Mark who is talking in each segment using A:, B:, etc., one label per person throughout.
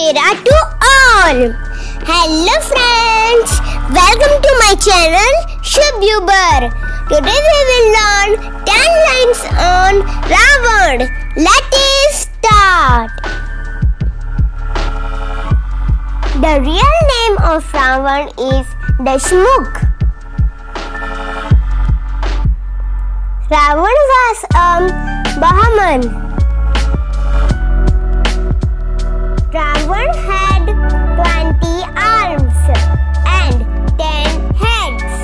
A: Navratri to all. Hello friends, welcome to my channel ShubhYouber. Today we will learn 10 lines on Ravan. Let us start. The real name of Ravan is Dasamukha. Ravan was a Brahman. Ravan had 20 arms and 10 heads.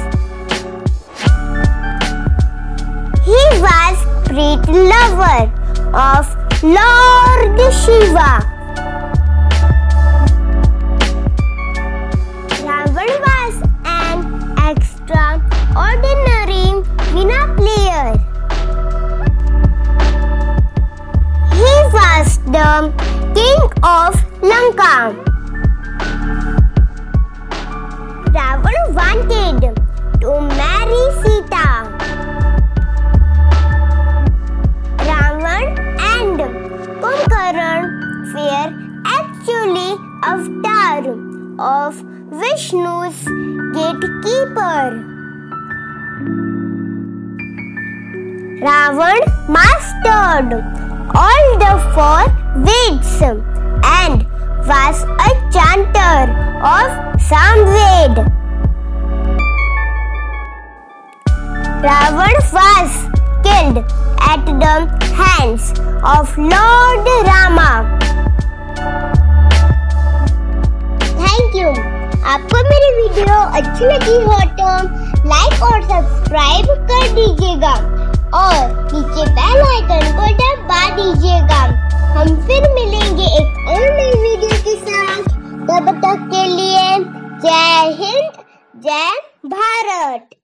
A: He was great lover of Lord Shiva. Ravan was an extraordinary Veena player. He was the king of Lanka. Ravan wanted to marry Sita. Ravan and Kumbhakarna were actually avatar of Vishnu's gatekeeper. Ravan mastered all the 4 Vedas and was a chanter of Sama Veda. Ravan was killed at the hands of Lord Rama. Thank you. आपको मेरी video अच्छी लगी हो तो like और subscribe कर दीजिएगा और नीचे बेल आइकन को दबा दीजिएगा। हम फिर मिलेंगे एक और नई वीडियो के साथ। तब तक के लिए जय हिंद, जय भारत।